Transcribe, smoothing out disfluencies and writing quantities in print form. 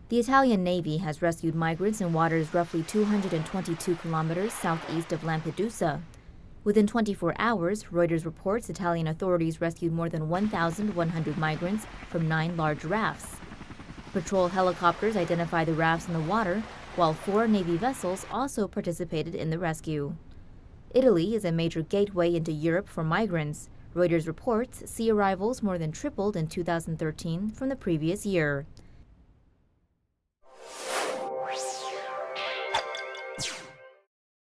The Italian Navy has rescued migrants in waters roughly 222 kilometers southeast of Lampedusa. Within 24 hours, Reuters reports Italian authorities rescued more than 1,100 migrants from 9 large rafts. Patrol helicopters identified the rafts in the water, while 4 Navy vessels also participated in the rescue. Italy is a major gateway into Europe for migrants. Reuters reports sea arrivals more than tripled in 2013 from the previous year.